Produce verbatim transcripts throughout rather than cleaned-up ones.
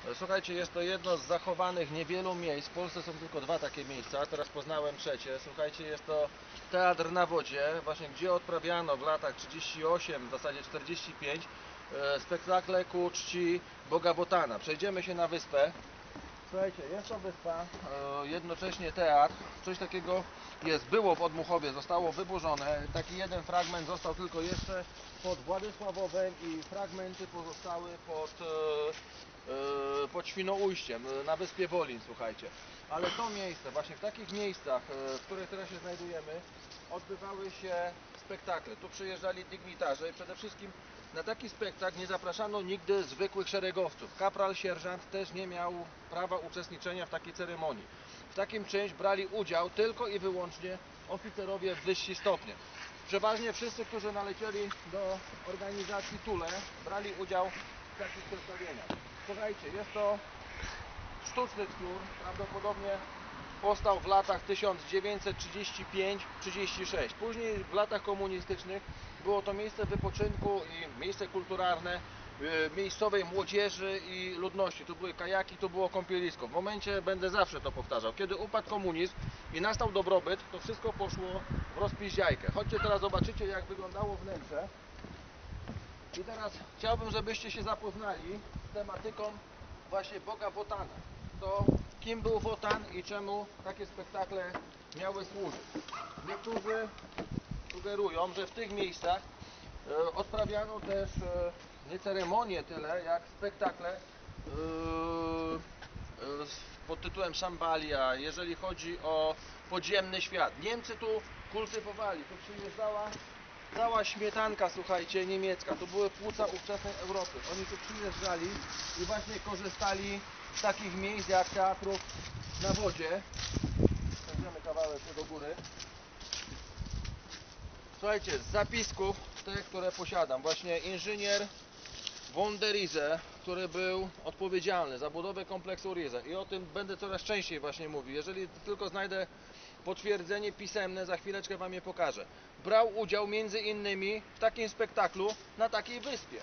Słuchajcie, jest to jedno z zachowanych niewielu miejsc. W Polsce są tylko dwa takie miejsca, teraz poznałem trzecie. Słuchajcie, jest to teatr na wodzie, właśnie gdzie odprawiano w latach trzydzieści osiem, w zasadzie czterdzieści pięć spektakle ku czci Boga Wotana. Przejdziemy się na wyspę. Słuchajcie, jest to wyspa, jednocześnie teatr. Coś takiego jest, było w Odmuchowie, zostało wyburzone. Taki jeden fragment został tylko jeszcze pod Władysławowem i fragmenty pozostały pod, pod Świnoujściem, na wyspie Wolin, słuchajcie. Ale to miejsce, właśnie w takich miejscach, w których teraz się znajdujemy, odbywały się spektakle. Tu przyjeżdżali dygnitarze i przede wszystkim na taki spektakl nie zapraszano nigdy zwykłych szeregowców. Kapral, sierżant też nie miał prawa uczestniczenia w takiej ceremonii. W takim czymś brali udział tylko i wyłącznie oficerowie wyżsi stopnie. Przeważnie wszyscy, którzy nalecieli do organizacji Thule, brali udział w takich przedstawieniach. Słuchajcie, jest to sztuczny twór, prawdopodobnie powstał w latach tysiąc dziewięćset trzydzieści pięć trzydzieści sześć. Później w latach komunistycznych było to miejsce wypoczynku i miejsce kulturalne miejscowej młodzieży i ludności. Tu były kajaki, tu było kąpielisko. W momencie, będę zawsze to powtarzał, kiedy upadł komunizm i nastał dobrobyt, to wszystko poszło w rozpiździajkę. Chodźcie teraz, zobaczycie, jak wyglądało wnętrze. I teraz chciałbym, żebyście się zapoznali z tematyką właśnie Boga Wotana. To kim był Wotan i czemu takie spektakle miały służyć. Niektórzy sugerują, że w tych miejscach e, odprawiano też e, nie ceremonie tyle, jak spektakle e, e, pod tytułem Szambalia, jeżeli chodzi o podziemny świat. Niemcy tu kultywowali, tu przyjeżdżała cała śmietanka, słuchajcie, niemiecka. To były płuca ówczesnej Europy. Oni tu przyjeżdżali i właśnie korzystali z takich miejsc jak teatrów na wodzie. Przejdziemy kawałek do góry. Słuchajcie, z zapisków, te, które posiadam, właśnie inżynier von der Riese, który był odpowiedzialny za budowę kompleksu Riese, i o tym będę coraz częściej właśnie mówił. Jeżeli tylko znajdę potwierdzenie pisemne, za chwileczkę wam je pokażę. Brał udział między innymi w takim spektaklu na takiej wyspie.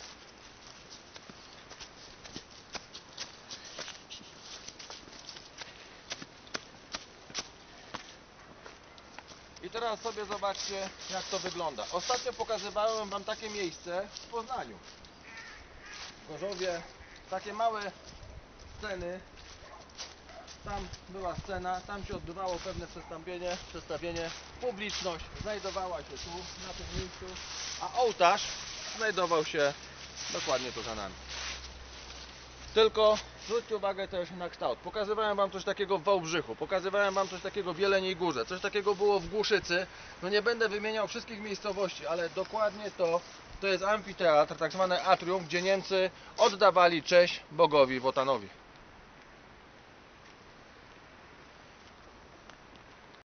I teraz sobie zobaczcie, jak to wygląda. Ostatnio pokazywałem wam takie miejsce w Poznaniu. W Gorzowie takie małe sceny. Tam była scena, tam się odbywało pewne przedstawienie, przedstawienie. Publiczność znajdowała się tu, na tym miejscu, a ołtarz znajdował się dokładnie tu za nami. Tylko zwróćcie uwagę też na kształt. Pokazywałem wam coś takiego w Wałbrzychu, pokazywałem wam coś takiego w Jeleniej Górze, coś takiego było w Głuszycy. No nie będę wymieniał wszystkich miejscowości, ale dokładnie to, to jest amfiteatr, tak zwany atrium, gdzie Niemcy oddawali cześć Bogowi Wotanowi.